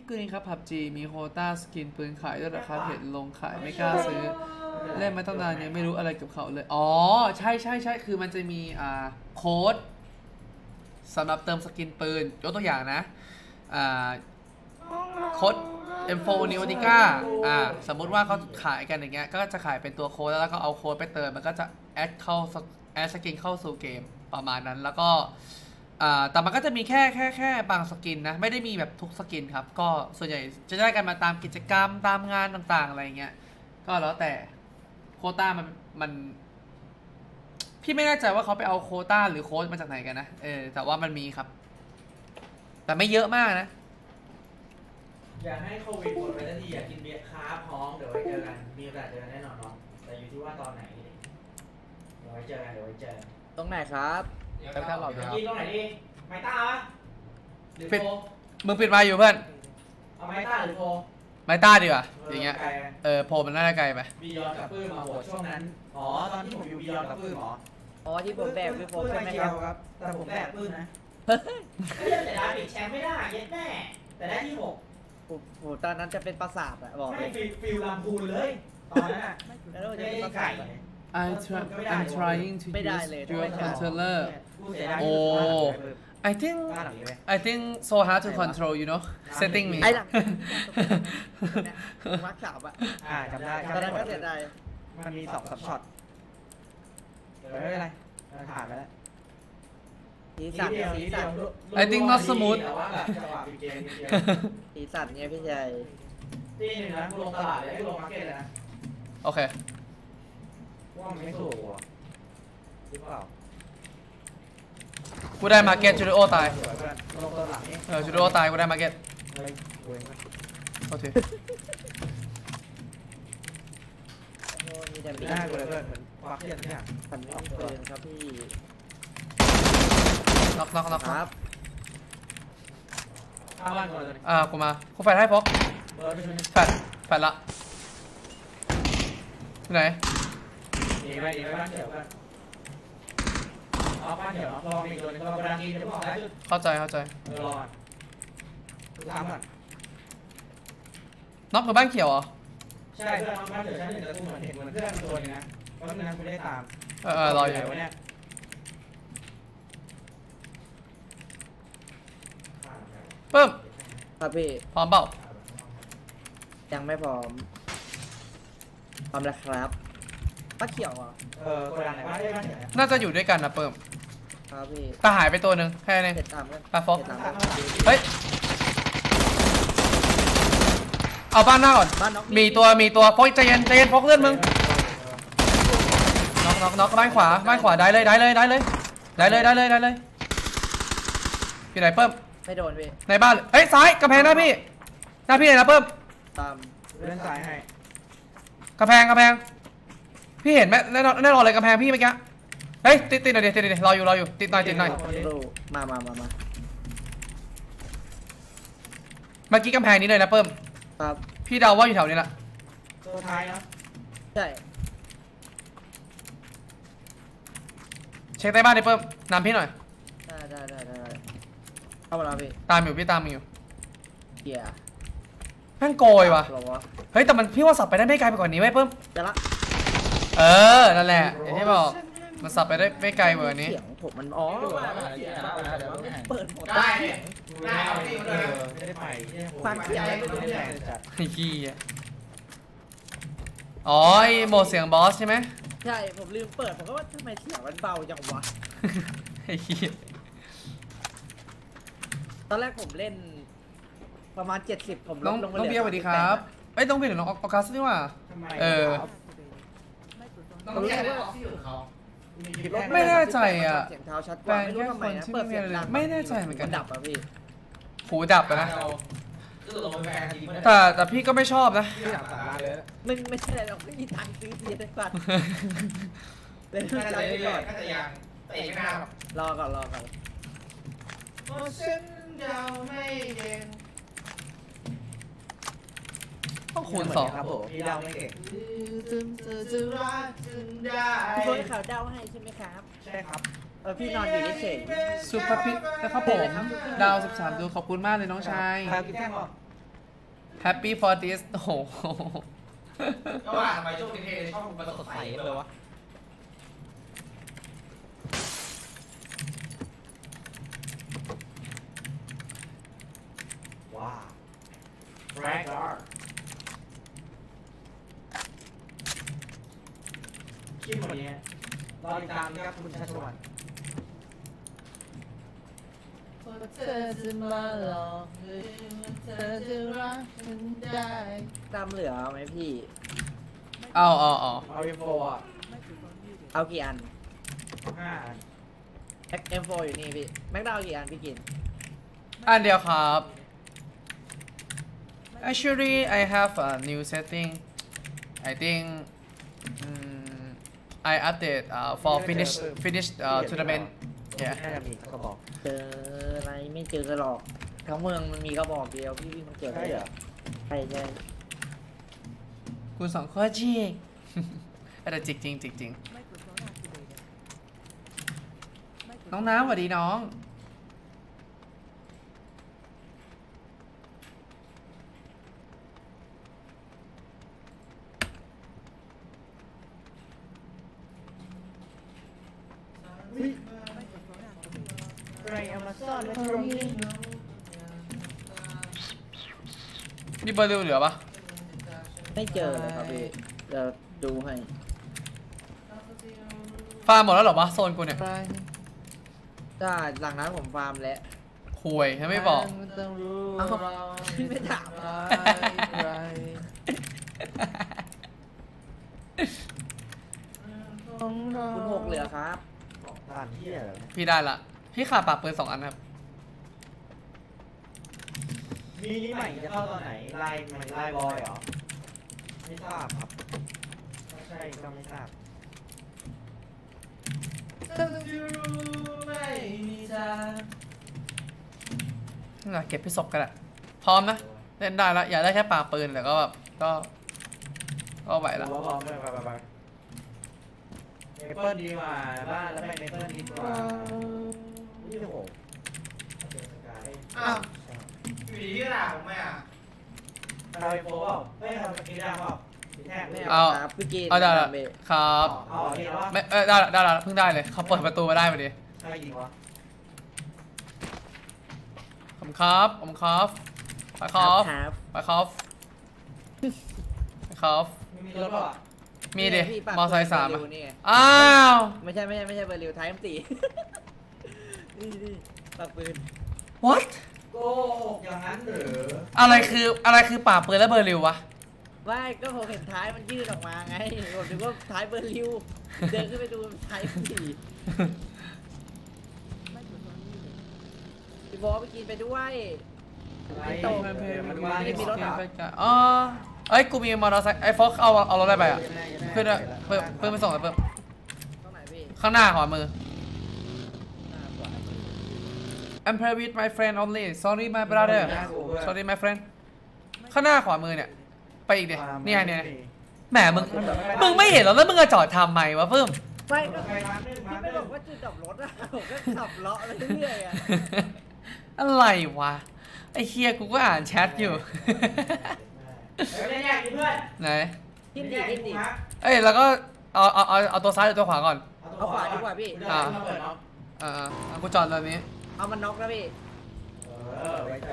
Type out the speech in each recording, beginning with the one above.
กรีนครับผับจีมีโควต้าสกินปืนขายด้วยราคาเพจลงขายไม่กล้าซื้อเล่นมาตั้งนานยังไม่รู้อะไรกับเขาเลยอ๋อใช่คือมันจะมีโค้ดสำหรับเติมสกินปืนยกตัวอย่างนะโค้ด M4 Neotica สมมุติว่าเขาขายกันอย่างเงี้ยก็จะขายเป็นตัวโค้ดแล้วก็เอาโค้ดไปเติมมันก็จะแอดสกินเข้าสู่เกมประมาณนั้นแล้วก็แต่มันก็จะมีแค่บางสกินนะไม่ได้มีแบบทุกสกินครับก็ส่วนใหญ่จะได้กันมาตามกิจกรรมตามงานต่างๆอะไรเงี้ยก็แล้วแต่โควต้ามันพี่ไม่แน่ใจว่าเขาไปเอาโควต้าหรือโค้ดมาจากไหนกันนะแต่ว่ามันมีครับแต่ไม่เยอะมากนะอยากให้โควิดหมดไปสักทีอยากกินเบียร์ค้าพร้อมเดี๋ยวไว้เจอกันมีโอกาสเจอกันแน่นอนเนาะแต่อยู่ที่ว่าตอนไหนเดี๋ยวไว้เจอกันตรงไหนครับไปข้าวหลอดกินตรงไหนดีไมต้าปะหรือโฟมึงปิดมาอยู่เพื่อนเอาไมต้าหรือโฟไมต้าดีกว่าอย่างเงี้ยโพมันน่าจะไกลไปบียอนกับปื้มมาโหดช่วงนั้นอ๋อตอนที่ผมอยู่บียอนกับปื้มอ๋อที่ผมแบกพี่โฟใช่ไหมครับแต่ผมแบกปื้มนะแต่ได้ปิดแชมป์ไม่ได้เย็ดแน่แต่ได้ที่6 โหตอนนั้นจะเป็นปราสาทอะบอกเลยฟิลลำพูนเลยตอนนั้นแล้วจะเป็นปราสาท I'm trying to use dual controller oh I think so hard to control you know setting me ไอ้หลังมักสาวอะจำได้ตอนนั้นก็เสียดายมันมี2-3ช็อตไม่เป็นไรผ่านไปแล้วสีสัน I think not smooth สีสันเนี่ยพี่ชายที่หนึ่งนะลงตลาดเลยลงมาร์เก็ตเลยนะโอเคว่ามันไม่ถูกหรือเปล่ากูได้มาร์เก็ตจูดิโอตายลงตลาดนี่จูดิโอตายกูได้มาร์เก็ตโอเคมีแต่หน้ากูเลยเพื่อนเหมือนควักเทียนทุกอย่างสันนิษฐานครับพี่น็อกครับข้างล่างก่อนเลยกูมากูแฟนให้พกแฟนละไหนไปบ้านเขียวกันบ้านเขียวรออีกตัวนึงรอกระดานนี้จะบอกได้เข้าใจรอทำก่อนน็อกคือบ้านเขียวเหรอใช่เพื่อนบ้านเขียวชั้นหนึ่งแต่กูเหมือนเห็นเหมือนเพื่อนตัวนึงนะเพราะฉะนั้นกูได้ตามรออยู่เนี่ยเพิ่มครับพี่พร้อมเปล่ายังไม่พร้อมแล้วครับป้าเขียวอ่ะกระดานไหนบ้านได้บ้านเขียวน่าจะอยู่ด้วยกันนะเพิ่มครับพี่ตาหายไปตัวหนึ่งแค่นี้ตาฟอกเฮ้ยเอาบ้านหน้าก่อนมีตัวฟอกใจเย็นฟอกเลือดมึงน็อกบ้านขวาได้เลยอยู่ไหนเพิ่มไม่โดนพี่ในบ้านเฮ้ยซ้ายกระแพงหน้าพี่เลยนะเพิ่มตามเล่นซ้ายให้กระแพงพี่เห็นไหมแน่นอนเลยกระแพงพี่เมื่อกี้เฮ้ยติดหน่อยติดรออยู่ติดหน่อยมาเมื่อกี้กำแพงนี้เลยนะเพิ่มครับพี่เดาว่าอยู่แถวนี้แหละตัวท้ายนะใช่เช็คใต้บ้านดิเพิ่มนำพี่หน่อยได้เข้ามาแล้วพี่ตามอยู่เกียร์แม่งโกยว่ะเฮ้ยแต่มันพี่ว่าสับไปได้ไม่ไกลไปกว่านี้ไหมเพิ่มจะละนั่นแหละอย่างที่บอกมันสับไปได้ไม่ไกลกว่านี้เสียงผมมันเปิดหมดได้ไม่ได้ไปฟังเสียงไม่รู้เลยไอ้ขี้ไอโหมดเสียงบอสใช่ไหมใช่ผมลืมเปิดผมก็ว่าทำไมเสียงมันเบาจังวะไอ้ขี้ตอนแรกผมเล่นประมาณ70ผมลงเบียร์สวัสดีครับต้องเบียร์หรือน้องออกัสนี่ว่าไม่แน่ใจอ่ะเสียงเท้าชัดแฟนแค่คนที่ไม่มีอะไรเลยไม่แน่ใจเหมือนกันดับอ่ะพี่หูดับนะแต่พี่ก็ไม่ชอบนะไม่ใช่อะไรหรอกไม่มีตังค์ซื้อเบียร์ได้ก่อนเล่นใจก่อนรอก่อนต้องคูณ2 ครับผมพี่เดาไม่เก่งพี่คนเขาเดาให้ใช่ไหมครับใช่ครับพี่นอนอยู่เฉยสุภพิษนะครับผมดาว13ดูขอบคุณมากเลยน้องชายกินแค่หรอ Happy for this โอ้โหก็ว่าทำไมช่วงนี้เทในช่องมันสดใสเลยวะว้าวแร็กดาร์คลิปวันนี้รอติดตามนะครับคุณชัชวันเธอจะมาหลอกหรือเธอจะรักฉันได้ตามเหลือไหมพี่เอาเอาอินโฟอ่ะเอากี่อัน 5 อัน M4 อยู่นี่พี่แม็กดาวกี่อันพี่กินอันเดียวครับ Actually I have a new setting I think I update for finish tournament yeah น่าจะมีสักกระบอกเจออะไรไม่เจอหรอกทั้งเมืองมันมีกระบอกเดียวพี่วิ่งมาเก็บใช่เหรอใช่ใช่คุณสองคนจริง แต่จริงน้องน้ำสวัสดีน้องใครเอามาซ่อนไว้ตรงนี้มีเบอร์ริวเหลือปะไม่เจอเลยครับพี่เดี๋ยวดูให้ฟาร์มหมดแล้วเหรอวะโซนกูเนี่ยได้หลังนั้นผมฟาร์มแล้วคุยให้ไม่บอกเอ้าพี่ไม่ถามคุณหกเหลือครับด่านที่เหรอพี่ได้ละ พี่ขาดปากปืน2 อันครับมีนี้ใหม่จะเข้าตอนไหนไลน์มันไลน์บอยเหรอไม่ทราบครับถ้าใช่ก็ไม่ทราบเก็บพี่ศพกันแหละพร้อมนะ เล่นได้ละอยากได้แค่ปากปืนแต่ก็แบบก็ไหวละพร้อมเลยไปเมเปิลดีกว่าบ้านแล้วไปเมเปิลดีกว่านี่โอ้โหอ้าวอยู่ดีที่ด่าผมไหมอ่ะเราไอโฟเปล่าไม่ทำสกิลได้เปล่าแท็กไม่ไม่เอาเอาครับพี่กินเอาได้ละเบะครับเอาเห็นว่าไม่ได้ละเพิ่งได้เลยเขาเปิดประตูมาได้พอดีใครยิงวะผมครับไปครับครับไปครับไปครับมีรถเปล่ามีดิพี่ปากมอไซค์เบอ 3 ร์อะริวนี่ไงอ้าวไม่ใช่เบอร์ริวไทม์4นี่ปากปืน what โกหกอย่างนั้นหรืออะไรคือปากปืนและเบอร์ริววะไม่ก็ผมเห็นท้ายมันยืดออกมาไงผมนึกว่าท้ายเบอร์ริวเดินขึ้นไปดูท้าย4พี่บอสไปกินไปด้วยอะไรโตมันมาที่มีรถเหรออ๋อเอ้ยกูมีมอเตอร์ไซค์ไอ้ฟอกเอารถอะไรไปอ่ะเพื่อนอะเพิ่มไปส่งอะเพิ่มตรงไหนพี่ข้างหน้าขวามือหน้าขวา I'm playing with my friend only sorry my brother sorry my friend ข้างหน้าขวามือเนี่ยไปอีกดิเนี่ยแหมมึงไม่เห็นหรอแล้วมึงจะจอดทำไมวะเพิ่มไม่ก็ไปมาหนึ่งมาที่หไม่นึ่บงอกว่าจุดดับรถอะผมก็ขับเลาะไปเรื่อยๆอะอะไรวะไอ้เฮียกูก็อ่านแชทอยู่เล่นแยกเพื่อนไหนทิมดีทิมดีเอ้ยแล้วก็เอาตัวซ้ายหรือตัวขวาก่อนเอาขวาดีกว่าพี่เปิดเนาะกูจอดตอนนี้เอามันน็อกแล้วพี่ไว้ใจ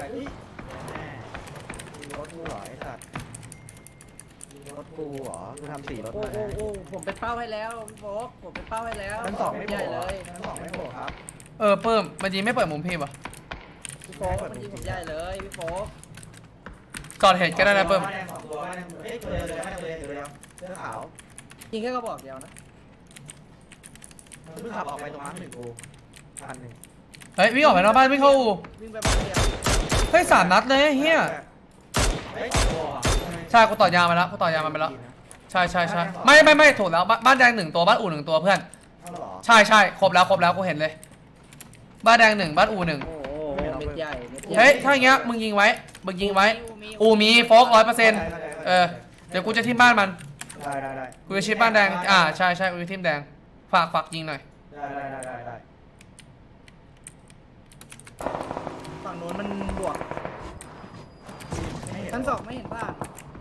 มีรถกูเหรอไอ้สัตว์มีรถกูเหรอกูทำ4 รถโอ้มาโอ้โอ้ผมเป็นเป้าให้แล้วพี่โฟกผมเป็นเป้าให้แล้วชั้น2ไม่ใหโผญ่ล่เลยชั้น2ไม่โผล่ครับเพิ่มมันยิงไม่เปิดมุมพี่ปะพี่โฟกมันยิงผมใหญ่เลยพี่โฟกจอดเห็นก็ได้นะเพิ่ม 2 ตัวเอ้ยตัวเดียวเสื้อขาวยิงแค่กระบอกเดียวนะเพิ่งขับออกไปตรงนั้น1 กู1,000 เฮ้ยวิ่งออกไปนอกบ้านวิ่งเข้าอู่วิ่งไปบ้านเดียวเฮ้ย3 นัดเลยเฮียเฮ้ยตัวใช่กูต่อยางมาแล้วไปแล้วใช่ไม่ถูกแล้วบ้านแดง1 ตัวบ้านอู่1 ตัวเพื่อนเอาเหรอใช่ครบแล้วกูเห็นเลย บ้านแดง1บ้านอู่1 โอ้โหเม็ดใหญ่ม็ดใหญ่เฮ้ยถ้าอย่างเงี้ยมึงยิงไว้อู่มีโฟก100%เดี๋ยวกูจะทิมบ้านมันได้กูจะชิปบ้านแดงใช่กูจะทิมแดงฝากยิงหน่อยได้ฝั่งนู้นมันบวกไม่เห็นชั้นสองไม่เห็นบ้าน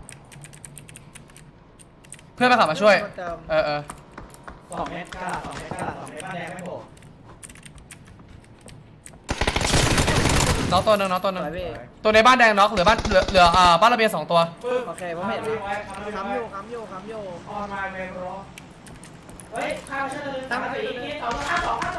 เพื่อนมาขับมาช่วยเติมเออ 2 เมตรกล้า2 เมตรกล้า2 เมตรบ้านแดงไม่โผล่น็อกตัวหนึงน็อกตัวหสนึงวยพี่ตัวในบ้านแดงน็อกเหลือบ้านเหลือบ้านระเบียง2ตัวโอเคผมเห็นแล้วค้ำอยู่ออนไลน์เมโรเฮ้ยข้าวเชื่อเลยตั้งสีนี่2 5 2 5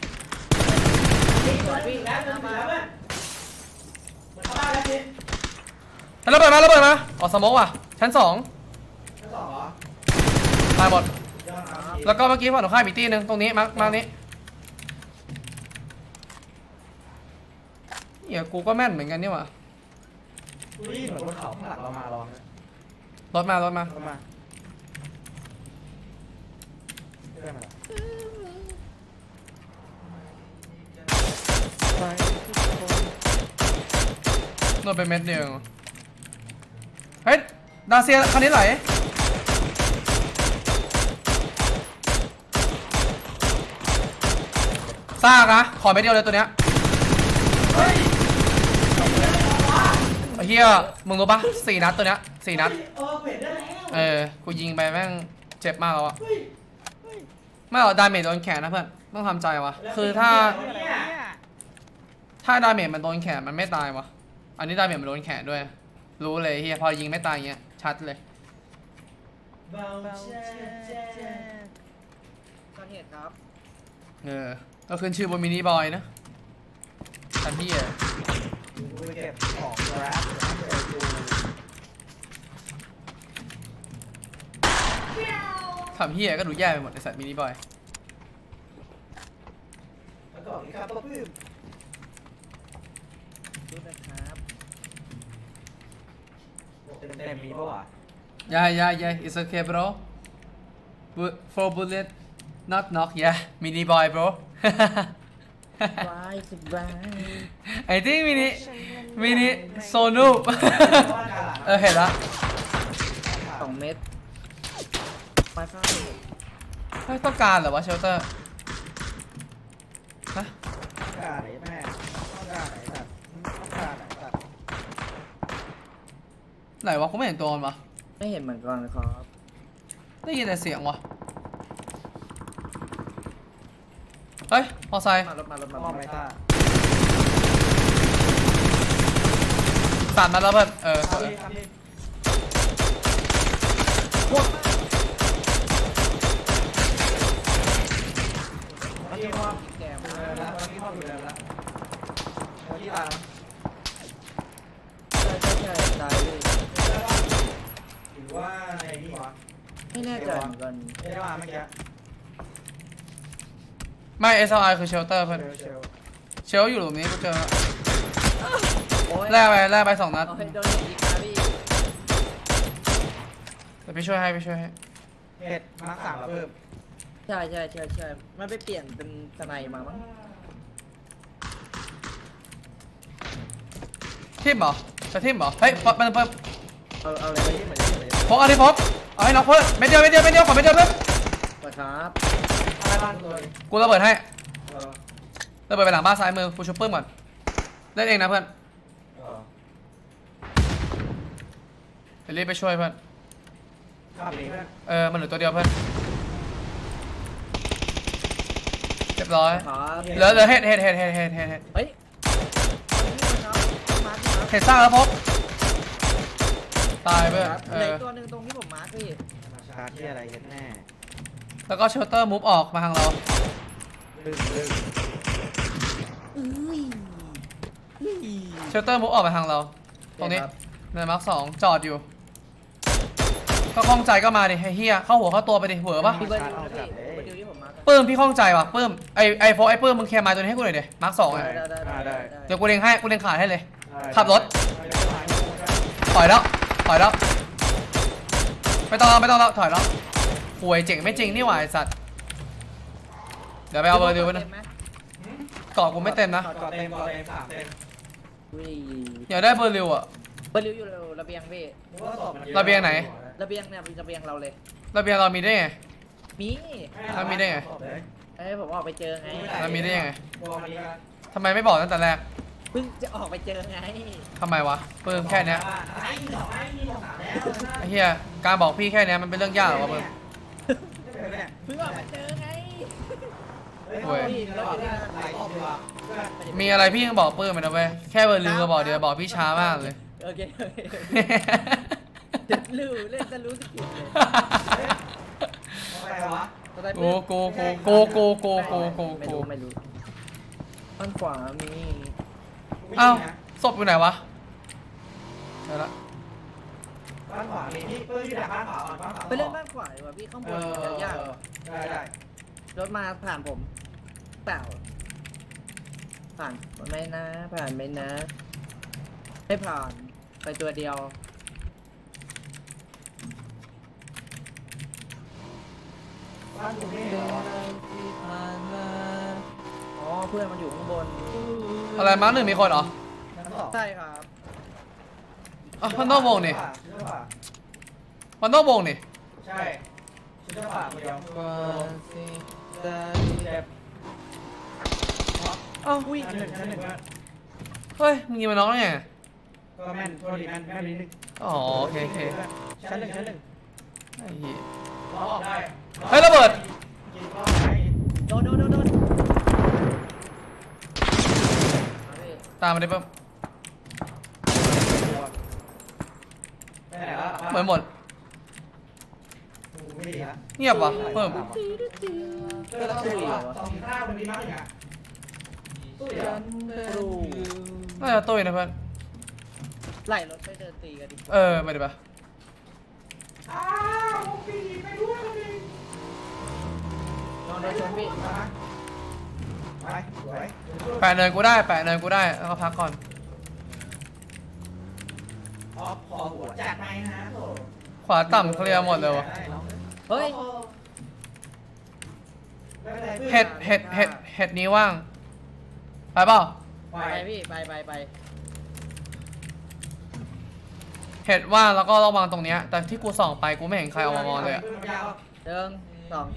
2นี่ตัวพี่แล้วตัวแล้วเว้ยเหมือนเข้าบ้านแล้วพี่ระเบิดมาออกสโมกว่ะชั้น2 ชั้น 2เหรอตายหมดยอดครับแล้วก็เมื่อกี้ฝั่งตรงข้ามอีกตีหนึงตรงนี้มานี้เหี้ยกูก็แม่นเหมือนกันนี่หว่าอุ้ยเหมือนบนเขาข้างหลังเรามาลองนะรถมาเข้ามาเพื่อนมาโดนไปเม็ดเดียวเฮ้ยดาเซียคันนี้ไหลซากนะขอเม็ดเดียวเลยตัวเนี้ยไอ้เฮียมึงรู้ปะ4 นัดตัวเนี้ย4 นัดเห็นได้แล้วกูยิงไปแม่งเจ็บมากแล้วอะไม่หรอกดาเมจโดนแขนนะเพื่อนต้องทำใจวะคือถ้าดาเมจมันโดนแขนมันไม่ตายวะอันนี้ดาเมจมันโดนแขนด้วยรู้เลยเฮียพอยิงไม่ตายอย่างเงี้ยชัดเลยเบาแจ๊ก็เห็นครับก็ขึ้นชื่อบนมินิบอยนะทันที่กูไปเก็บของแรปทำเฮียก็ดูแย่ไปหมดไอสัตว์มินิบอยแล้วก็อีกครับตัวพื้นดูนะครับเต็มมีป่ะวะ yeah it's okay bro 4 bullet not knock yeah mini boy bro บายสบาย I think mini so noob เห็นละ 2 เมตรมาเข้าไม่ต้องการเหรอวะเชลเตอร์ฮะต้องการไหนแม่ต้องการไหนสัตว์ต้องการไหนสัตว์ไหนวะกูไม่เห็นตัวมันวะไม่เห็นเหมือนกันครับได้ยินแต่เสียงวะเฮ้ยมอไซค์มารถมามองไหมตาสั่นมาแล้วเพื่อนครับพี่ครับพี่โคตรเมื่อกี้ว่าแก่เดิมากนแล้วเมื่อกี้ว่าอยู่เดินแล้วเมื่อกี้ตามใช่ตายเลยหรือว่าในนี่วะไม่แน่ใจเหมือนกันไม่ได้มาเมื่อกี้ไม่ SLI คือเชลเตอร์เพื่อนเชลเชลอยู่ตรงนี้กูเจอโอ้ยแลกไป2 นัดเอาให้โดนอีกนะพี่เดี๋ยวพี่ช่วยให้เห็ดมาร์ค 3แล้วเพิ่มใช่มันไปเปลี่ยนเป็นสไนมามั้งทิมเหรอจะทิมเหรอเฮ้ยมันเพิ่มเอาอะไรไปที่เหมือนพกอันนี้พกเอาให้น็อกเพิ่มเม็ดเดียวขอเม็ดเดียวเพิ่มครับอะไรบ้างตัวกูระเบิดให้ระเบิดไปหลังบ้านซ้ายมือกูชุบเพิ่มก่อนเล่นเองนะเพื่อนเดี๋ยวรีบไปช่วยเพื่อนข้ามนี้เพื่อนมันเหลือตัวเดียวเพื่อนเรียบร้อยครับเหลือเห็ดเฮ้ยมาร์คเห็ดสร้างแล้วพกตายเพื่อนเหลือตัวหนึ่งตรงที่ผมมาร์คพี่มาชาร์จที่อะไรกันแน่แล้วก็เชลเตอร์มูฟออกมาทางเราลึกเชลเตอร์มูฟออกมาทางเราตรงนี้ในมาร์ค2จอดอยู่ก็คล่องใจก็มาดิเฮียเข้าหัวเข้าตัวไปดิหัวปะพี่เบิร์ดดิวที่ผมมาร์คปื้มพี่คล่องใจว่ะปื้มไอโฟไอปื้มมึงเคลียร์มาตัวนี้ให้กูหน่อยดิมาร์ค2อ่ะได้เดี๋ยวกูเล็งขาดให้เลยๆขับรถ ถอยแล้วไม่ต้องแล้วถอยแล้วป่วยเจ๋งไม่จริงนี่หว่าไอสัตว์เดี๋ยวไปเอาเบอร์ดิวนะกรอบกูไม่เต็มนะก่อนเต็ม3เต็มอยากได้เบอร์ดิวอ่ะเบิร์ดดิวอยู่ระเบียงพี่นึกว่าตอบมันเยอะระเบียงไหนระเบียงเนี่ยระเบียงเราเลยระเบียงเรามีได้ไงมีแล้วมีได้ไงผมออกไปเจอไงแล้วมีได้ยังไงวอลนี้กันทำไมไม่บอกตั้งแต่แรกเพิ่งจะออกไปเจอไงทำไมวะเพิ่มแค่เนี้ยไอ้สองไอ้มีสองสามแล้วไอ้เหี้ยการบอกพี่แค่เนี้ยมันเป็นเรื่องยากเหรอวะเพิ่มเพิ่งออกมาเจอไงเฮ้ยเราจะได้หลายรอบดีกว่ามีอะไรพี่ยังบอกเพิ่มไปนะเว้ยแค่เบอร์ลืมก็บอกเดี๋ยวบอกพี่ช้ามากเลยโอเคจะรู้เล่นจะรู้สกิลเลยอะไรวะโกไม่รู้ข้างขวามีอ้าวศพอยู่ไหนวะเจอละบ้านขวามีที่เพิ่งที่ดักบ้านขวาก่อนบ้านขวาไปเล่นบ้านขวาดีกว่าพี่ข้างบนจะยากได้รถมาผ่านผมเปล่าผ่านไม่นะผ่านไม่นะไม่ผ่านไปตัวเดียวบ้านผมไม่เห็นหรออ๋อเพื่อนมันอยู่ข้างบนอะไรมาร์คหนึ่งมีคนเหรอใช่ครับอ๋อมันต้องวงนี่มันต้องวงนี่ใช่ชุดเจ้าป่าคนเดียวอ้าวอุ้ยชั้นหนึ่งเฮ้ยมึงยิงมันน้องได้ไงก็แม่นโทษดีแม่นนิดนึงอ๋อโอเคชั้นหนึ่งไอ้เหี้ยล้อออกได้เฮ้ยระเบิดกินล้อไหนโดนมาพี่ตามมาได้เพิ่มไปไหนวะเหมือนหมดไม่ดีฮะเงียบวะเพิ่มเจอแล้วตู้อ่ะสองข้าวมันดีมากเลยอ่ะตู้อ่ะน่าจะตุ้ยนะเพื่อนไล่รถไปเดินตีกันดิไปดิปะอ้าวปีไปด้วยเลยนอนรถชนพี่ไปสวยแปะเนินกูได้แล้วก็พักก่อนพอหัวจัดไปนะโถขวาต่ำเคลียร์หมดเลยวะเฮ้ยเห็ดนี้ว่างไปเปล่าไปไปพี่ไปเห็ดว่างแล้วก็ระวังตรงเนี้ยแต่ที่กูส่องไปกูไม่เห็นใครเอามามองเลยอะเดิน2 3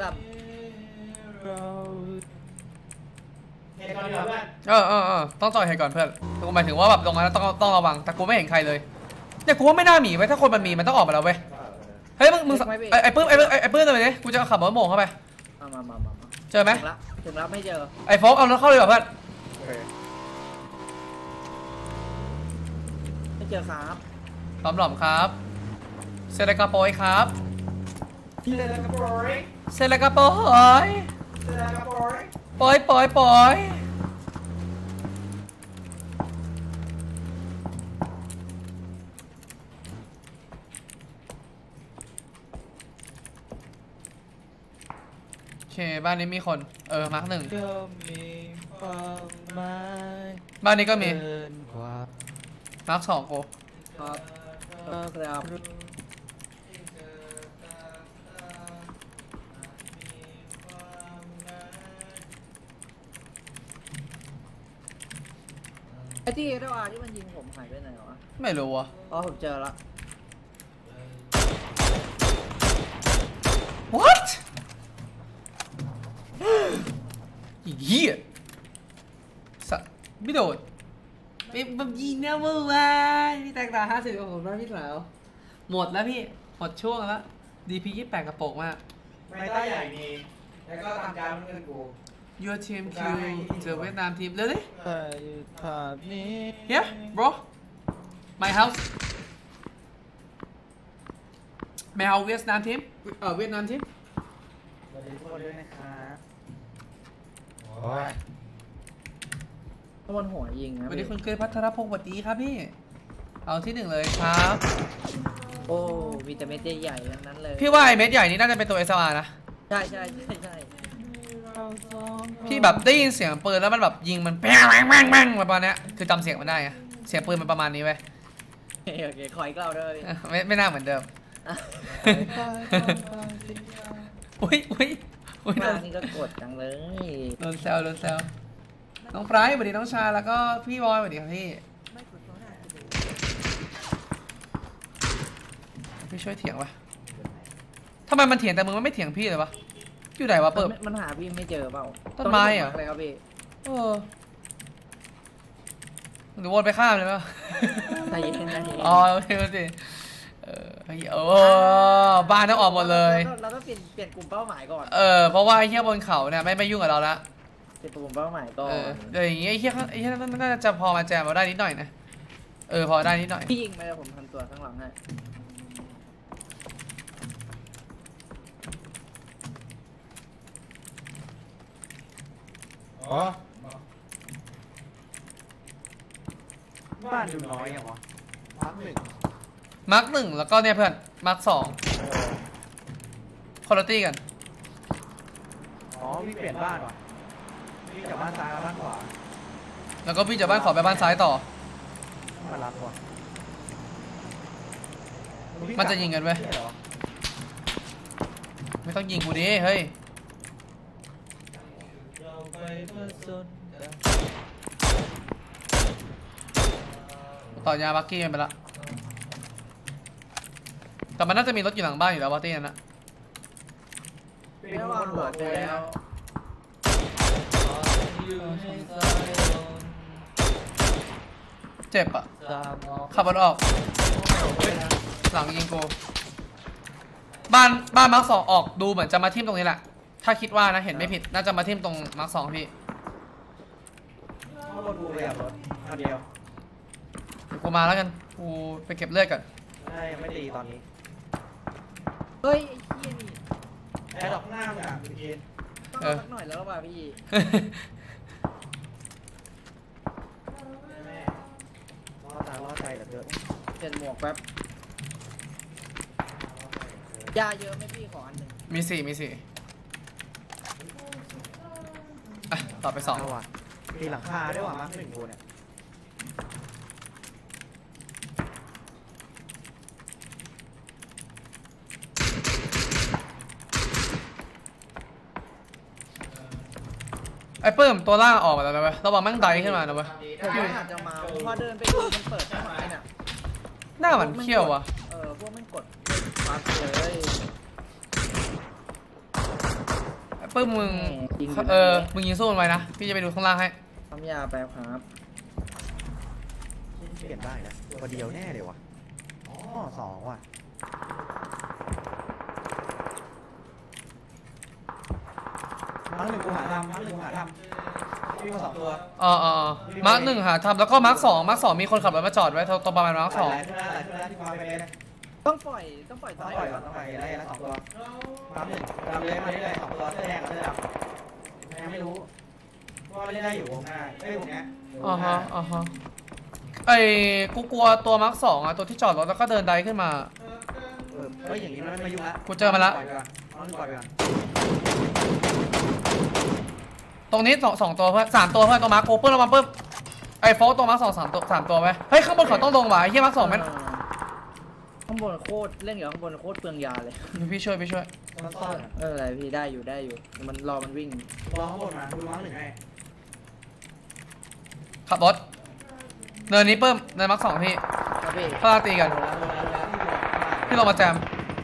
เห็นก่อนเดียวเพื่อนต้องจอยเห็ดก่อนเพื่อนแต่กูหมายถึงว่าแบบตรงนั้นต้องระวังแต่กูไม่เห็นใครเลยเนี่ยกูว่าไม่น่ามีไว้ถ้าคนมันมีมันต้องออกมาแล้วเว้ยเฮ้ยมึงไอ้ปื้มตัวนี้กูจะขับรถโม่งเข้าไปมาเจอไหมถึงแล้วไม่เจอไอ้โฟกเอารถเข้าเลยเหรอเพื่อนไม่เจอครับหลอมครับเซเลกาโปยครับเจอกระโปรงเซเลกาโปยเจอกระโปรงปอยโอเคบ้านนี้มีคนมาร์คหนึ่งก็มีความหมายบ้านนี้ก็มีเกินกว่ามาร์คสองกูครับครับไอ้ที่เอวอาที่มันยิงผมหายไปไหนวะไม่รู้วะอ๋อผมเจอละ What อีเหี้ยสัตว์ไม่โดนเป็นแบบยิงนะเมื่อวานพี่แตกต่าง50ของผมนะพี่สาวหมดแล้วพี่หมดช่วงแล้ว DP 28กระโปงมากไม่ใต้ใหญ่มีแล้วก็ตามการเงินกู Your team Q เจอเวียดนามทีมเลยดิแต่ภาพนี้ Yeah bro my house my house เวียดนามทีมเวียดนามทีมสวัสดีทุกคนด้วยนะครับโอ้ยถ้ามันหัวยิงนะวันนี้คุณเคยพัทรพงศ์สวัสดีครับพี่เอาที่หนึ่งเลยครับโอ้มีแต่เม็ดใหญ่ๆทั้งนั้นเลยพี่ว่าไอเม็ดใหญ่นี่น่าจะเป็นตัว SLR นะใช่พี่แบบได้ยินเสียงปืนแล้วมันแบบยิงมันแป้งประมาณนี้คือจำเสียงมันได้ไงเสียงปืนมันประมาณนี้เว้ยโอเคขออีกรอบด้วยไม่น่าเหมือนเดิมอุ้ยบ้านนี่ก็กดจังเลยโดนแซวน้องไบรท์สวัสดีน้องชาแล้วก็พี่บอยสวัสดีครับพี่ช่วยเถียงวะทำไมมันเถียงแต่มึงไม่เถียงพี่เลยวะอยู่ไหนวะเปิดมันหาพี่ไม่เจอเปล่าต้นไม้เหรออะไรครับพี่หรือวนไปข้ามเลยป่ะใจเย็นใจเย็นอ๋อโอเคโอเคบ้านต้องออกหมดเลยเราต้องเปลี่ยนกลุ่มเป้าหมายก่อนเพราะว่าไอ้เหี้ยบนเขาเนี่ยไม่ยุ่งกับเราละเปลี่ยนกลุ่มเป้าหมายก่อนเดี๋ยวอย่างงี้ไอ้เหี้ยน่าจะพอมาแจมเราได้นิดหน่อยนะพอได้นิดหน่อยพี่ยิงไปผมทำตัวข้างหลังให้อ๋อบ้านดูน้อยอย่างวะพักหนึ่งมาร์ค 1แล้วก็เนี่ยเพื่อนมาร์ค 2คุณภาพกันอ๋อพี่เปลี่ยนบ้านว่ะพี่จากบ้านซ้ายมาบ้านขวาแล้วก็พี่จากบ้านขวาไปบ้านซ้ายต่อมารับว่ะมันจะยิงกันไหมเหรอไม่ต้องยิงกูดิเฮ้ยเราไปผสมกันต่อยาบักกี้กันไปละแต่มันน่าจะมีรถอยู่หลังบ้านอยู่แล้วบักกี้นั่นนะไม่ระวังหัวไปแล้วเจ็บอะตามออกขับรถออกหลังยิงกูบ้านมาร์ค 2ออกดูเหมือนจะมาทิ่มตรงนี้แหละถ้าคิดว่านะเห็นไม่ผิดน่าจะมาทิ่มตรงมาร์ค 2พี่ข้างบนกูเลยอ่ะรถคันเดียวเดี๋ยวกูมาแล้วกันกูไปเก็บเลือดก่อนได้ยังไม่ตีตอนนี้เฮ้ยไอ้เหี้ยนี่แอร์ดอกหน้ามึงอ่ะพี่กินต้องเอาสักหน่อยแล้วป่ะพี่รอดตาล่อใจเหลือเกินเปลี่ยนหมวกแป๊บยาเยอะไหมพี่ขออันหนึ่งมีสี่อ่ะต่อไปเอาว่ะมีหลังคาด้วยว่ะมาร์คหนึ่งกูเนี่ย 2ไอ้เพิ่มตัวล่างออกมาแล้วนะเว้ยระวังแม่งไดขึ้นมานะเว้ยผมว่าอาจจะมาพอเดินไปดูมันเปิดได้ไหมเนี่ยหน้ามันเขี้ยววะพวกมันกดปั๊บเลยไอ้เพิ่มมึงจริงอยู่นะมึงยิงสู้มันไว้นะพี่จะไปดูข้างล่างให้ทำยาแป๊บครับเปลี่ยนได้นะตัวเดียวแน่เลยว่ะอ๋อสองว่ะมาร์คหนึ่งกูหาทำมาร์คหนึ่งกูหาทำพี่มาสองตัวมาร์ค 1หาทำแล้วก็มาร์ค 2มีคนขับรถมาจอดไว้ตรงประมาณมาร์ค 2 ไหลขึ้นแล้วที่ความไปเลยต้องปล่อยซ้ต้าองยปล่อยก่อนต้องปล่อยไล่ละสองตัวตามหนึ่งตามเลยมาเรื่อยๆสองตัวเสื้อแดงกับเสื้อดำยังไม่รู้ว่าเล่นได้อยู่วงหน้าไอ้วงเนี้ยไอ้กูกลัวตัวมาร์ค 2อ่ะตัวที่จอดรถแล้วก็เดินไดขึ้นมาเฮ้ยอย่างนี้มันไม่ยุ่งละกูเจอมันละปล่อยไปก่อนเอาปล่อยไปก่อนตรงนี้สองตัวเพื่อน3ตัวเพื่อนตัวมาร์คกูเพิ่มระวังเพิ่มไอ้โฟกตัวมาร์ค 2 3ตัวไว้เฮ้ยข้างบนเขาต้องลงว่ะไอ้เหี้ยมาร์ค 2แม่งข้างบนโคตรเล่นอยู่ข้างบนโคตรเปลืองยาเลยพี่ช่วยมันซ่อนอะอะไรพี่ได้อยู่มันรอมันวิ่งรอข้างบนมาดูมาร์คหนึ่งให้ขับรถเนินนี้เพิ่มเนินมาร์ค 2พี่ครับพี่พาตีกัน พี่ลงมาแจม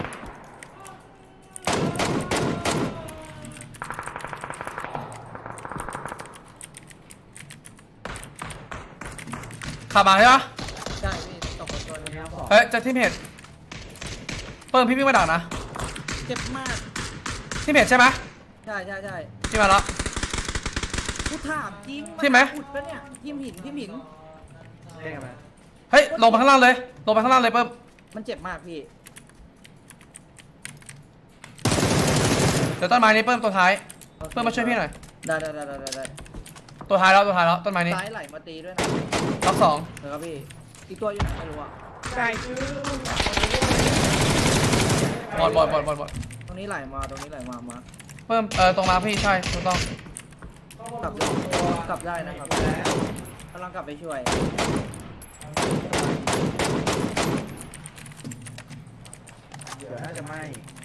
ขับมาใช่ปะได้พี่ตกตัวนึงเฮ้ยจะที่เพจเพิ่มพี่วิ่งมาดักนะเจ็บมากที่เพจใช่ไหมใช่ที่มาแล้วกูถามจริงที่ไหมขุดปะเนี่ยทิมหินเล่นกันไหมเฮ้ยลงไปข้างล่างเลยเพิ่มมันเจ็บมากพี่เดี๋ยวต้นไม้นี้เพิ่มตัวท้ายเพิ่มมาช่วยพี่หน่อยได้ตัวท้ายแล้วต้นไม้นี้ซ้ายไหลมาตีด้วยนะล็อกเดี๋ยวครับพี่อีกตัวอยู่ไหนไม่รู้อ่ะไก่ซื้อ 2บอดตรงนี้ไหลมามาเพิ่มตรงมาพี่ใช่ถูกต้องกลับได้นะครับกำลังกลับไปช่วยเดี๋ยวน่าจะไม่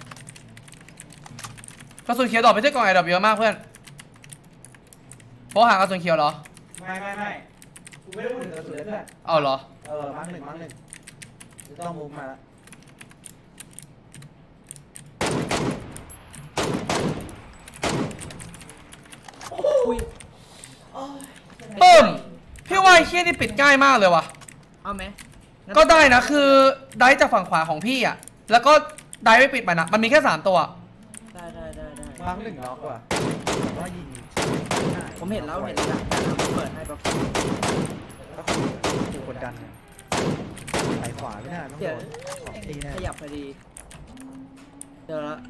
กระสุนเขียวดอกไปที่กล่องไอ้ดอกเยอะมากเพื่อนเพราะหากระสุนเขียวเหรอไม่กูไม่ได้พูดถึงกระสุนเลยเพื่อนเอาเหรอมาร์คหนึ่งต้องมุมมาละอุ้ยเพิ่มพี่ว่าไอ้เฮี้ยนี่ปิดง่ายมากเลยว่ะเอาไหมก็ได้นะคือได้จากฝั่งขวาของพี่อ่ะแล้วก็ได้ไม่ปิดมันอ่ะมันมีแค่3ตัวได้วางหนึ่งล็อกว่ะว่ายิงผมเห็นแล้วเปิดให้แป๊บก็คือกดดันไปขวาไม่ได้ต้องโดน2 ทีแน่ขยับพอดีเจอแล้ว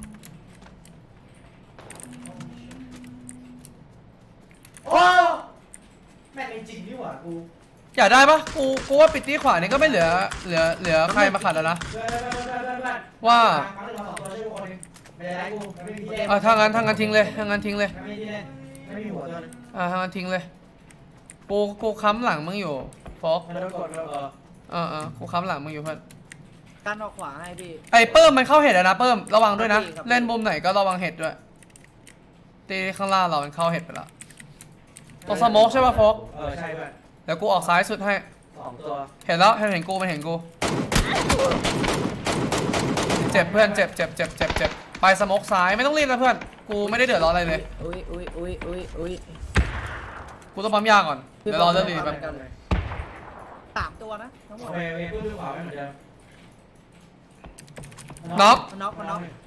โอ้แม่งจริงนี่หว่ากูอยากได้ปะกูว่าปิดที่ขวานี่ก็ไม่เหลือใครมาขัดแล้วนะว่าไม่ได้กูไม่มีที่เล่นถ้างั้นทิ้งเลยถ้างั้นทิ้งเลยไม่มีที่เล่นไม่มีหัวตัวนึงถ้างั้นทิ้งเลยกูค้ำหลังมึงอยู่โฟกมันโดนกดกูค้ำหลังมึงอยู่เพื่อนการออกขวาให้พี่ไอ้เปิ้มมันเข้าเห็ดแล้วนะเปิ้มระวังด้วยนะครับเล่นมุมไหนก็ระวังเห็ดด้วยตีข้างล่างเรามันเข้าเห็ดไปแล้วตัวสโมกใช่ป่ะโฟกใช่เพื่อนเดี๋ยวกูออกซ้ายสุดให้ 2 ตัวเห็นแล้วเห็นกูมันเห็นกูเจ็บเพื่อนเจ็บไปสโมกซ้ายไม่ต้องรีบนะเพื่อนกูไม่ได้เดือดร้อนอะไรเลยอุ้ยกูต้องปั๊มยาก่อนเดี๋ยวรอเรื่องดีแป๊บ 3 ตัวนะทั้งหมดโอเคพูดขวาไม่เหมือนเดิมน็อกน็อก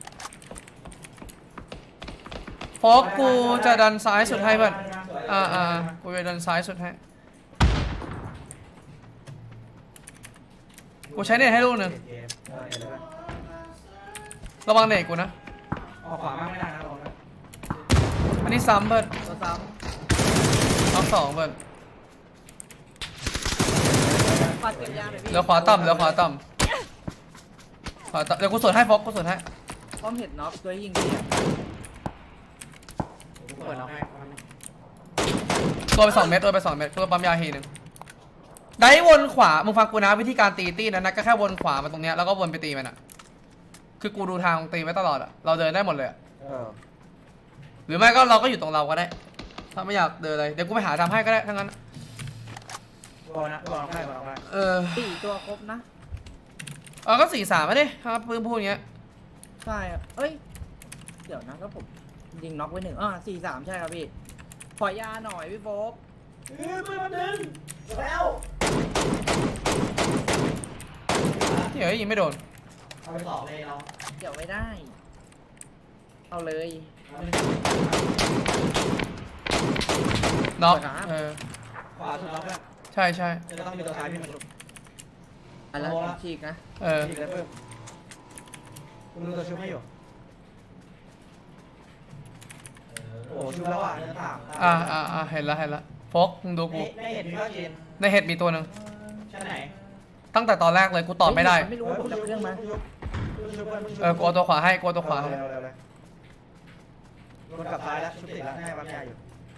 โฟกกูจะดันซ้ายสุดให้เพื่อนกูจะดันซ้ายสุดให้กูใช้เน็ตให้ลูกหนึ่งระวังเน็ตกูนะออกขวามากไม่ได้นะบอกนะอันนี้ซ้ำเพื่อนตัวซ้น็อก2เพื่อนำปัดเก็บยาหน่อยพี่เหลือขวาต่ำเดี๋ยวกูสวนให้โฟกกูสวนให้ป้อมเห็ดน็อกตัวยิงพี่เปิดล็อกให้ตัวไป2 เม็ดตัวไป2 เม็ดกูปั๊มยาทีนึงได้วนขวามึงฟังกูนะวิธีการตีตี้นั้นนะก็แค่วนขวามาตรงเนี้ยแล้วก็วนไปตีมันอ่ะคือกูดูทางตีไว้ตลอดอ่ะเราเดินได้หมดเลยหรือไม่ก็เราก็อยู่ตรงเราก็ได้ถ้าไม่อยากเดินอะไรเดี๋ยวกูไปหาทำให้ก็ได้ทั้งนั้นบอกนะบอกให้ 4 ตัวครบนะก็4-3ไม่ได้ครับปืนพูดอย่างเงี้ยใช่เอ้ยเดี๋ยวนะก็ผมยิงน็อกไว้1 4-3ใช่ครับพี่ขอยาหน่อยพี่โฟกปืนมันดึงแล้วเดี๋ยวยิงไม่โดนเอาไปต่อเลยเราเดี๋ยวไม่ได้ เอาเลยน็อกขวาสุดล็อกแล้วใช่จะต้องมีตัวซ้ายพี่มันหลุดอันแล้วฉีกนะอีกแล้วเพิ่มกูดูตัวชุบให้อยู่โอ้ชุบแล้วอ่ะเนื้อต่างเห็นแล้วโฟกมึงดูกูในเห็ดมีก็กินในเห็ดมีตัวหนึ่งชั้นไหนตั้งแต่ตอนแรกเลยกูตอบไม่ได้ไม่รู้ว่าผมดับเครื่องมากูเอาตัวขวาให้กูเอาตัวขวาให้รถกลับซ้ายแล้วชุบติดแล้วให้ปั๊มยาอยู่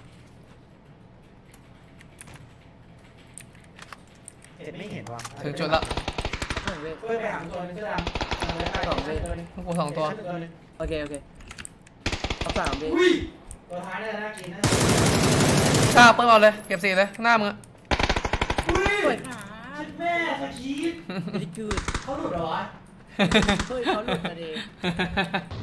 เห็นไม่เห็นว่ะถึงจุดละหนึ่งเว้ยเฮ้ยไปหาตัวนึงเสื้อดำกู2 ตัวโอเคเอา3เว้ยตัวท้ายน่าจะน่ากินนะเปิดเอาเลยเก็บ4เลยข้างหน้ามึงสวยขาชิดแม่สกีดดีกูดเขาหลุดเหรอวะเฮ้ยเขาหลุดมาดิ